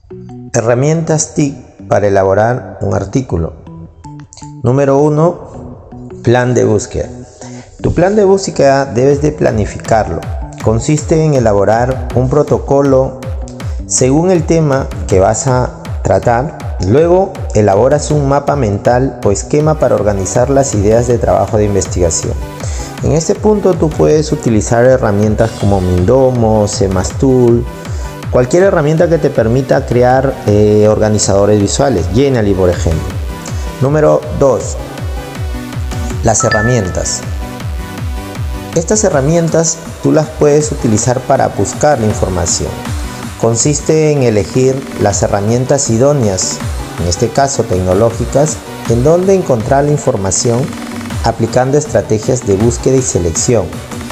Herramientas TIC para elaborar un artículo. Número 1. Plan de búsqueda. Tu plan de búsqueda debes de planificarlo. Consiste en elaborar un protocolo según el tema que vas a tratar. Luego elaboras un mapa mental o esquema para organizar las ideas de trabajo de investigación. En este punto tú puedes utilizar herramientas como Mindomo, Cemastool, cualquier herramienta que te permita crear organizadores visuales, Genially por ejemplo. Número 2. Las herramientas. Estas herramientas tú las puedes utilizar para buscar la información. Consiste en elegir las herramientas idóneas, en este caso tecnológicas, en donde encontrar la información aplicando estrategias de búsqueda y selección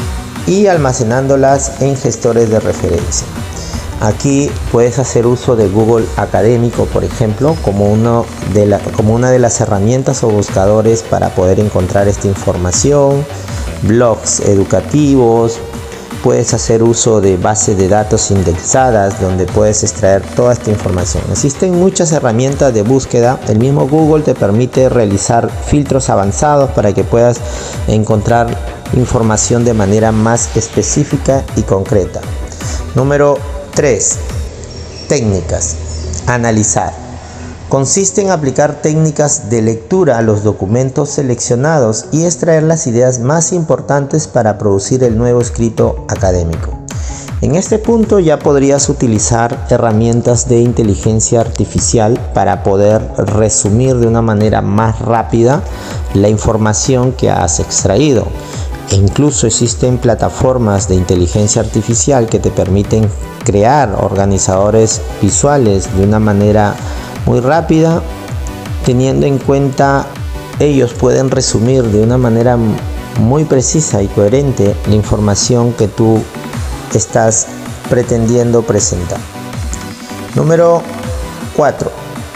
y almacenándolas en gestores de referencia. Aquí puedes hacer uso de Google Académico, por ejemplo, como una de las herramientas o buscadores para poder encontrar esta información, blogs educativos. Puedes hacer uso de bases de datos indexadas donde puedes extraer toda esta información. Existen muchas herramientas de búsqueda. El mismo Google te permite realizar filtros avanzados para que puedas encontrar información de manera más específica y concreta. Número 3. Técnicas. Analizar. Consiste en aplicar técnicas de lectura a los documentos seleccionados y extraer las ideas más importantes para producir el nuevo escrito académico. En este punto ya podrías utilizar herramientas de inteligencia artificial para poder resumir de una manera más rápida la información que has extraído. E incluso existen plataformas de inteligencia artificial que te permiten crear organizadores visuales de una manera muy rápida, teniendo en cuenta ellos pueden resumir de una manera muy precisa y coherente la información que tú estás pretendiendo presentar. Número 4.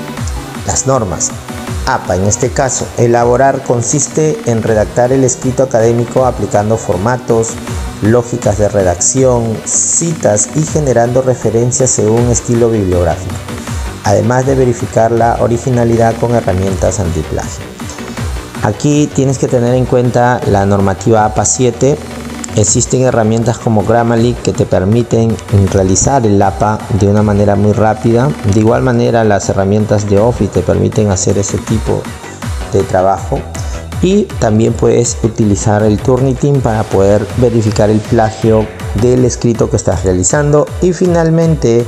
Las normas. APA, en este caso, elaborar consiste en redactar el escrito académico aplicando formatos, lógicas de redacción, citas y generando referencias según estilo bibliográfico, además de verificar la originalidad con herramientas antiplagio. Aquí tienes que tener en cuenta la normativa APA 7. Existen herramientas como Grammarly que te permiten realizar el APA de una manera muy rápida. De igual manera, las herramientas de Office te permiten hacer ese tipo de trabajo. Y también puedes utilizar el Turnitin para poder verificar el plagio del escrito que estás realizando. Y finalmente,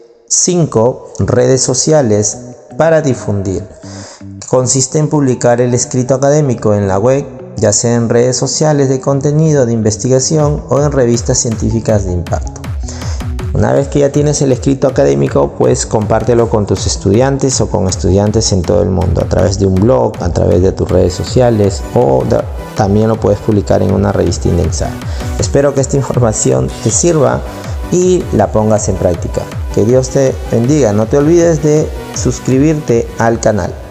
5. Redes sociales para difundir. Consiste en publicar el escrito académico en la web, ya sea en redes sociales de contenido de investigación o en revistas científicas de impacto. Una vez que ya tienes el escrito académico, pues compártelo con tus estudiantes o con estudiantes en todo el mundo, a través de un blog, a través de tus redes sociales o también lo puedes publicar en una revista indexada. Espero que esta información te sirva y la pongas en práctica. Que Dios te bendiga. No te olvides de suscribirte al canal.